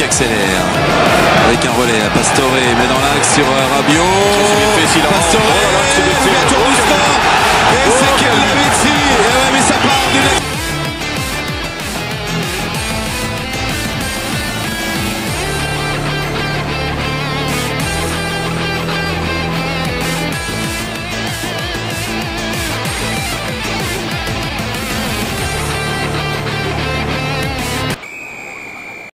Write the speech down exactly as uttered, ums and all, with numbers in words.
accélère. Avec un relais à Pastore, met dans l'axe sur Rabiot. Pastore, Oh là là, et c'est quel la Messi. Et ouais, mais ça part d'une